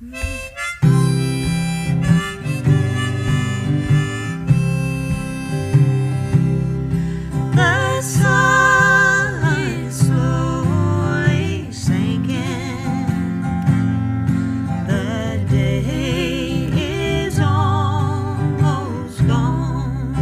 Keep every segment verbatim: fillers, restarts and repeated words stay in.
The sun is slowly sinking. The day is almost gone.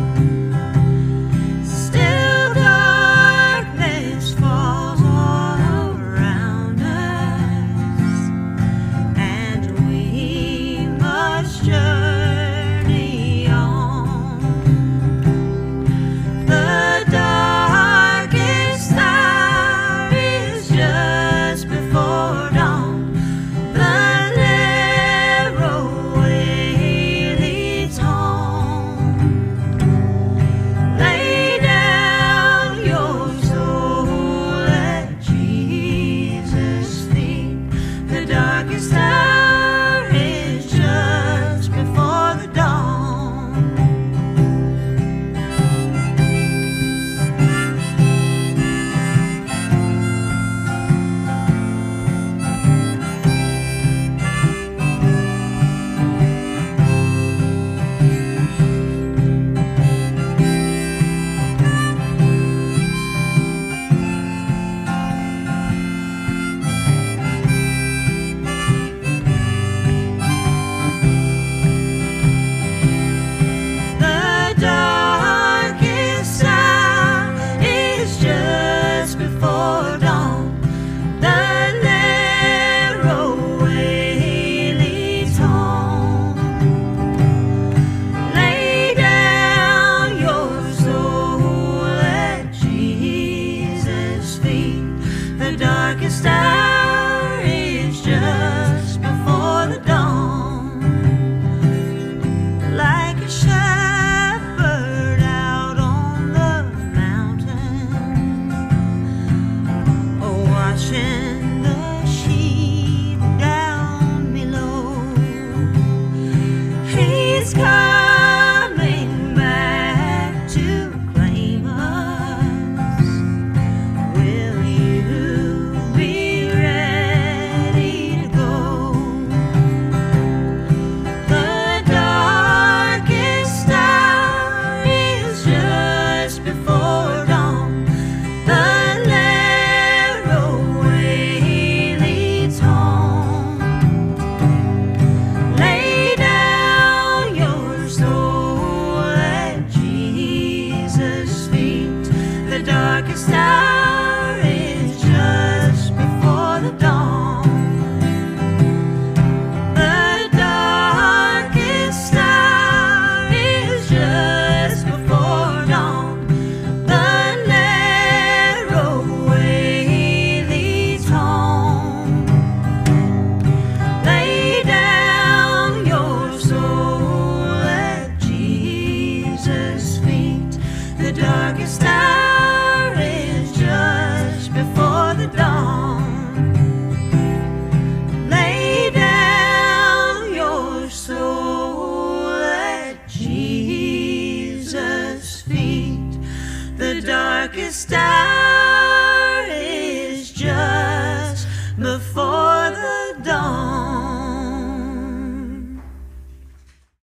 Still darkness falls all around us, and we must journey on. The darkest hour is just before dawn. The narrow way leads home. Lay down your soul at Jesus' feet. The darkest hour is just before the dawn. The darkest hour is just before dawn. The narrow way leads home. Lay down your soul at Jesus' feet. The darkest hour is just before the dawn. Like a shepherd out on the mountain, oh, watching the sheep down below. He's coming back to claim us. Will you be ready to go? The darkest hour is just before dawn. The narrow way leads home. Lay down your soul at Jesus' feet. The darkest hour is just before the dawn. The darkest hour is just before dawn. The narrow way leads home. Lay down your soul at Jesus' feet. The darkest hour is just before the dawn. Lay down your soul at Jesus' feet. The darkest hour